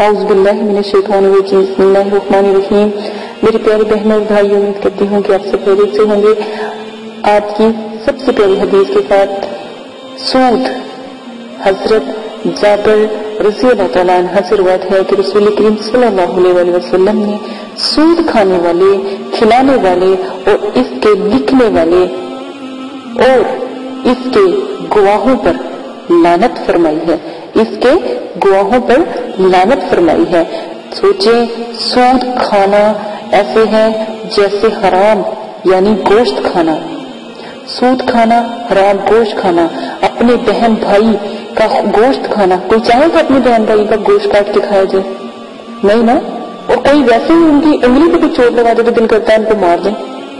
اعوذ باللہ من الشیطان الرجیم بسم اللہ الرحمن الرحیم. میری پیاری بہنوں اور بھائیوں، امید کرتی ہوں کہ آپ سب خیریت سے ہوں گے. آج کی سب سے پیاری حدیث کے ساتھ سود. حضرت جابر رضی اللہ تعالیٰ عنہ سے روایت ہے کہ رسول کریم صلی اللہ علیہ وسلم نے سود کھانے والے، کھلانے والے اور اس کے لکھنے والے اور اس کے گواہوں پر لعنت فرمائی ہے. اس کے گواہوں پر لعنت فرمائی ہے. سوچیں، سود کھانا ایسے ہے جیسے حرام یعنی گوشت کھانا. سود کھانا، حرام گوشت کھانا، اپنے بہن بھائی کا گوشت کھانا. کوئی چاہے کہ اپنے بہن بھائی کا گوشت کاٹ کے کھایا جائے؟ نہیں نا. اور کوئی ویسے ہی ان کی انگلی پہ کوئی چوٹ لگا دے تو دل کرتا ہے ان کو مار دیں.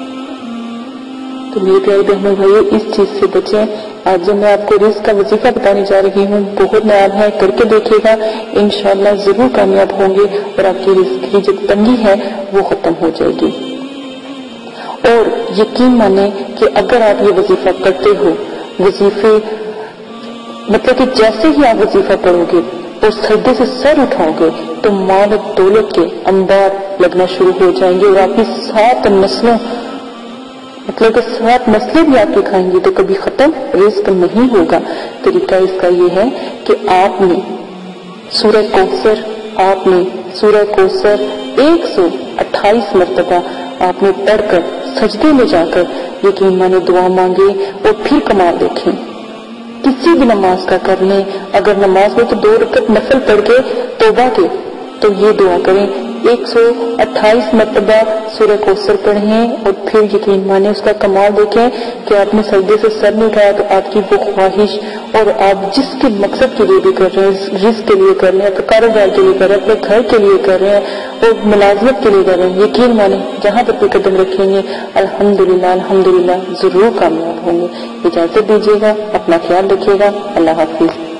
تو میرے پیارے بہنوں بھائیوں، اس چیز سے بچیں. آج جو میں آپ کو رزق کا وظیفہ بتانے جا رہی ہوں بہت نایاب ہے، کر کے دیکھیے گا، انشاءاللہ ضرور کامیاب ہوں گے اور آپ کی رزق کی جو تنگی ہے وہ ختم ہو جائے گی. اور یقین مانیں کہ اگر آپ یہ وظیفہ کرتے ہو، وظیفے مطلب کہ جیسے ہی آپ وظیفہ پڑھو گے اور سجدے سے سر اٹھاؤ گے تو مال و دولت کے انبار لگنا شروع ہو جائیں گے اور آپ کی 7 نسلوں مطلب کہ 7 نسلیں بھی آپ کے کھائیں گے تو کبھی ختم رزق نہیں ہوگا. طریقہ اس کا یہ ہے کہ آپ نے سورہ کوثر 128 مرتبہ آپ نے پڑھ کر سجدے میں جا کر یقین مانے دعا مانگے اور پھر کمال دیکھیں. کسی بھی نماز کا کر لیں، اگر نماز میں تو 2 رکعت نفل پڑھ کے توبہ کے تو یہ دعا کریں 128 مرتبہ سورہ کوثر پڑھیں اور پھر یقین مانے اس کا کمال دیکھیں کہ آپ نے سجدے سے سر نہیں اٹھایا تو آپ کی وہ خواہش اور آپ جس کے مقصد کے لیے بھی کر رہے ہیں، رزق کے لیے کر رہے ہیں، کاروبار کے لیے کر رہے ہیں، اپنے گھر کے لیے کر رہے ہیں اور ملازمت کے لیے کر رہے ہیں، یقین مانے جہاں پر بھی قدم رکھیں گے الحمدللہ ضرور کامیاب ہوں گے. اجازت دیجیے گا، اپنا خیال رکھیے گا. اللہ حافظ.